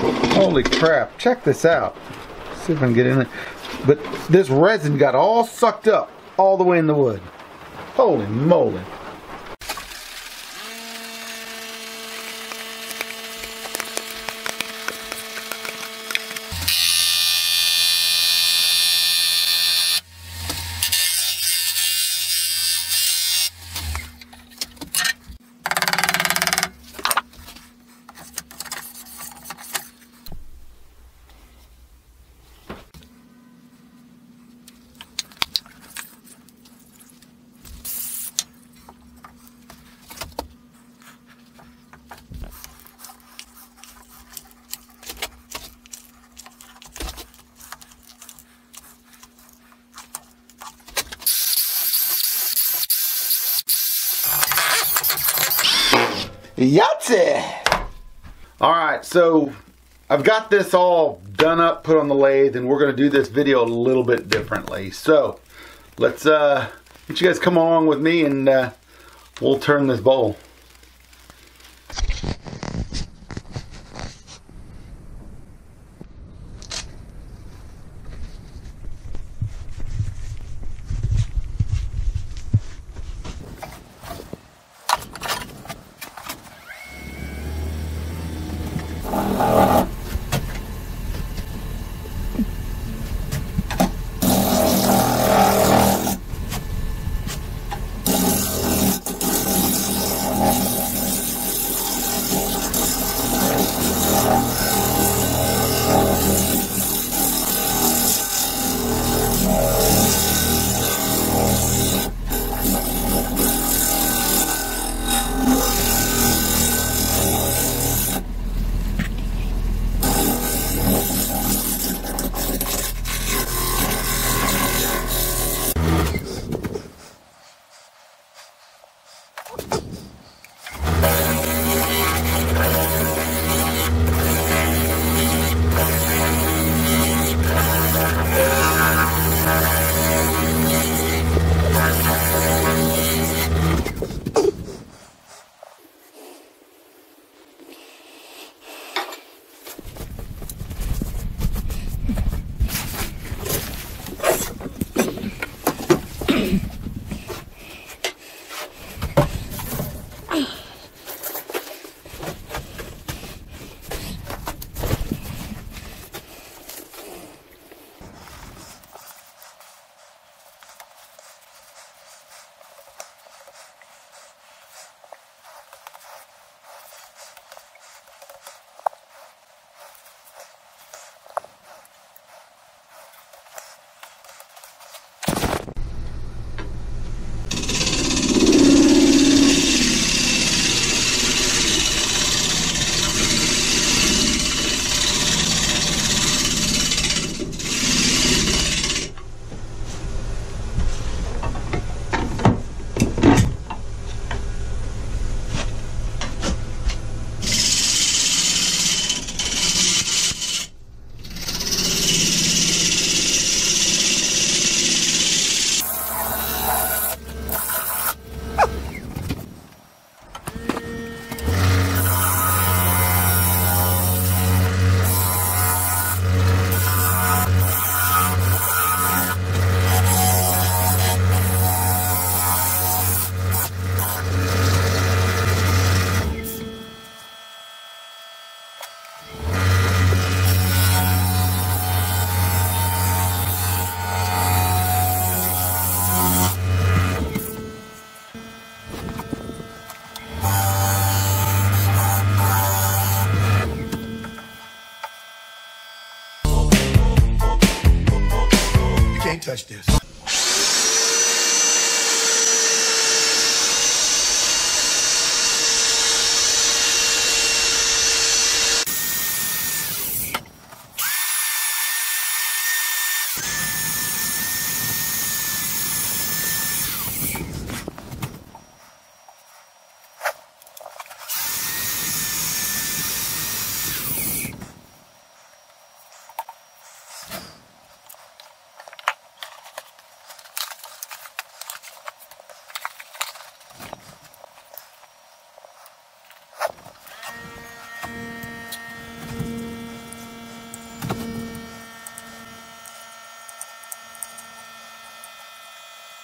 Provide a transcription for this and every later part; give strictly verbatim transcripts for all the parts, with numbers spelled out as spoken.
Holy crap, check this out. Let's see if I can get in it. But this resin got all sucked up all the way in the wood. Holy moly. Yahtzee! Alright, so I've got this all done up, put on the lathe, and we're going to do this video a little bit differently. So, let's uh, get you guys come along with me and uh, we'll turn this bowl.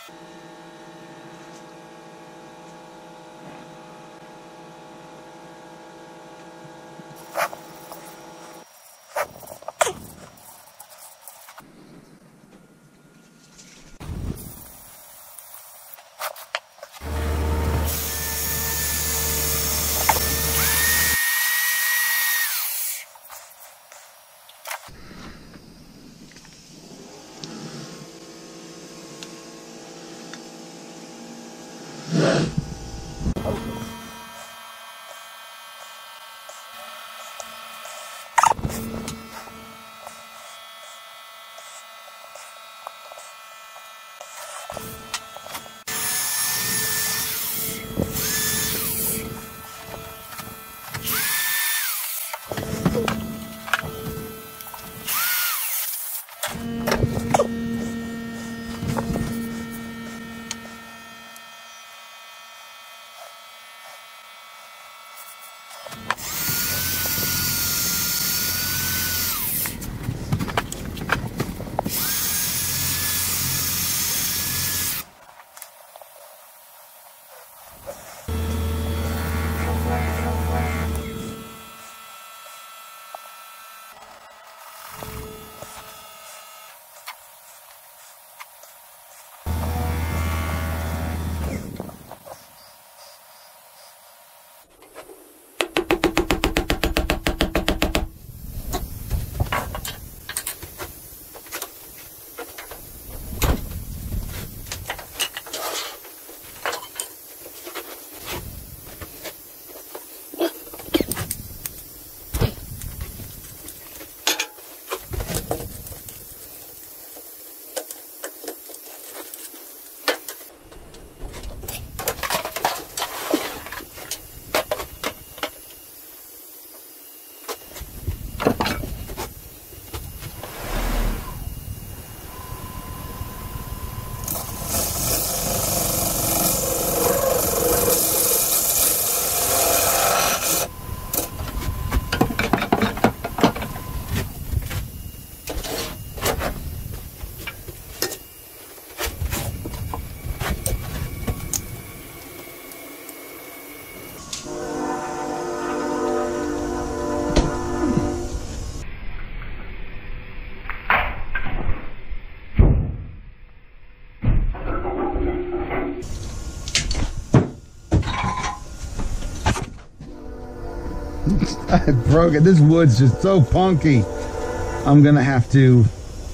I broke it. This wood's just so punky. I'm gonna have to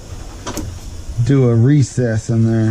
do a recess in there.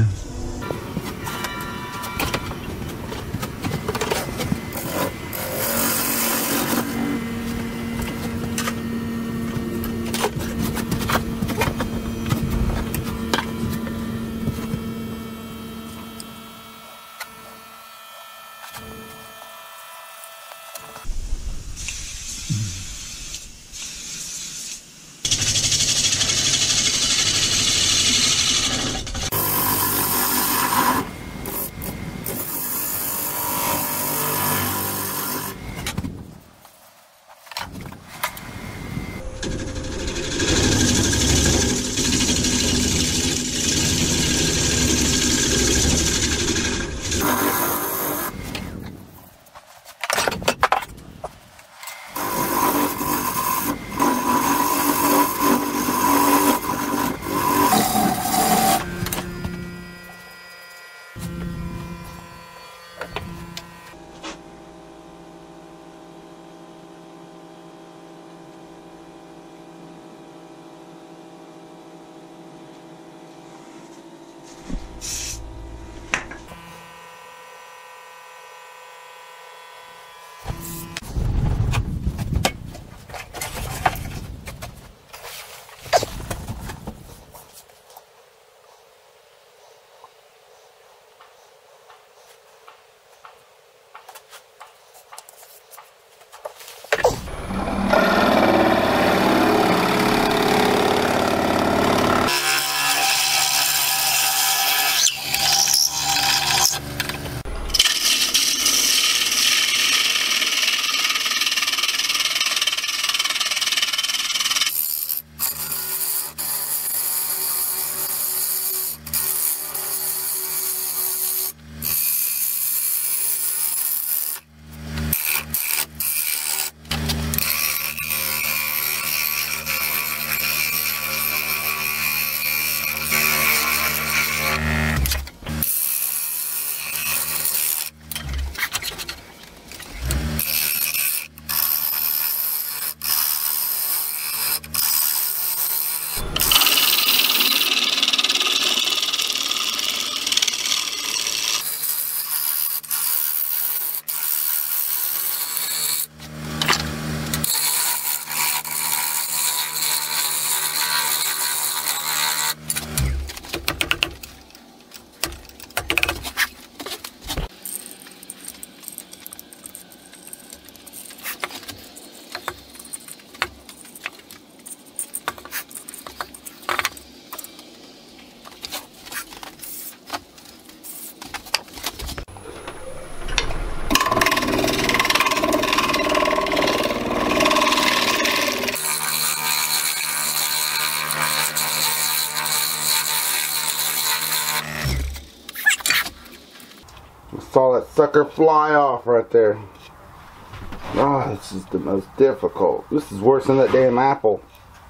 I saw that sucker fly off right there. Oh, this is the most difficult. This is worse than that damn apple.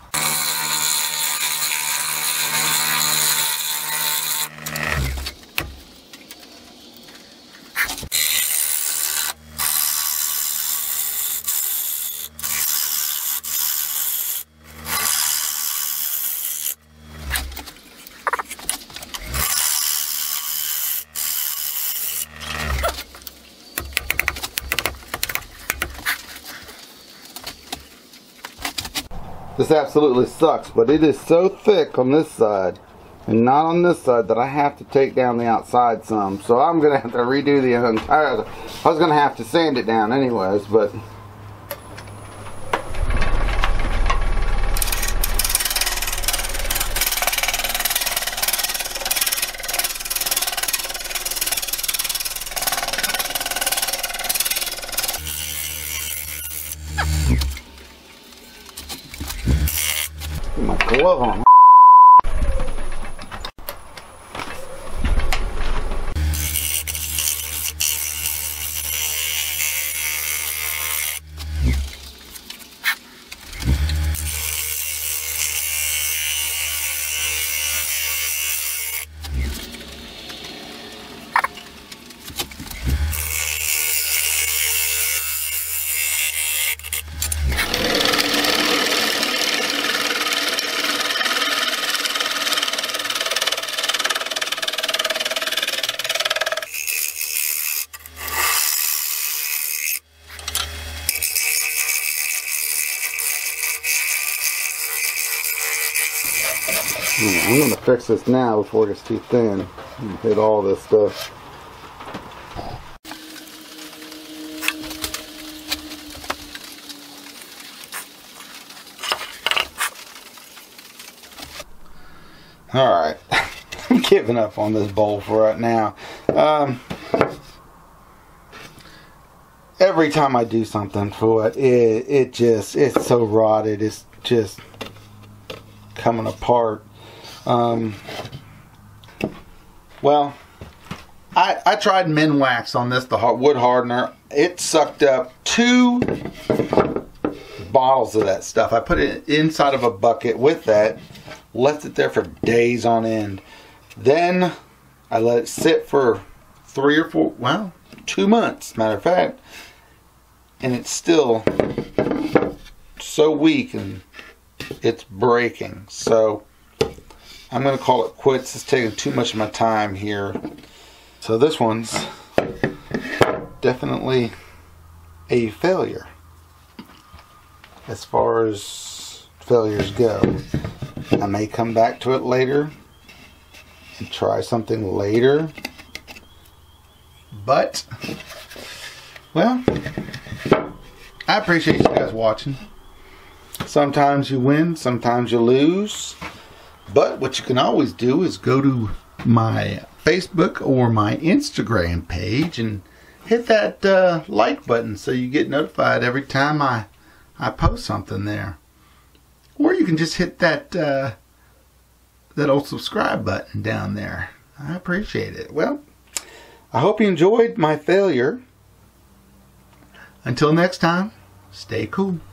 This absolutely sucks, but it is so thick on this side and not on this side that I have to take down the outside some. So I'm going to have to redo the entire... I was going to have to sand it down anyways, but... my glove on. I'm going to fix this now before it gets too thin. Hit all this stuff. Alright, I'm giving up on this bowl for right now. Um, every time I do something for it, it, it just, it's so rotted, it's just coming apart. Um, well, I, I tried Minwax on this, the wood hardener. It sucked up two bottles of that stuff. I put it inside of a bucket with that, left it there for days on end. Then I let it sit for three or four, well, two months, matter of fact. And it's still so weak and it's breaking. So I'm going to call it quits. It's taking too much of my time here. So this one's definitely a failure as far as failures go. I may come back to it later and try something later. But, well, I appreciate you guys watching. Sometimes you win, sometimes you lose. But what you can always do is go to my Facebook or my Instagram page and hit that uh, like button so you get notified every time I, I post something there. Or you can just hit that, uh, that old subscribe button down there. I appreciate it. Well, I hope you enjoyed my failure. Until next time, stay cool.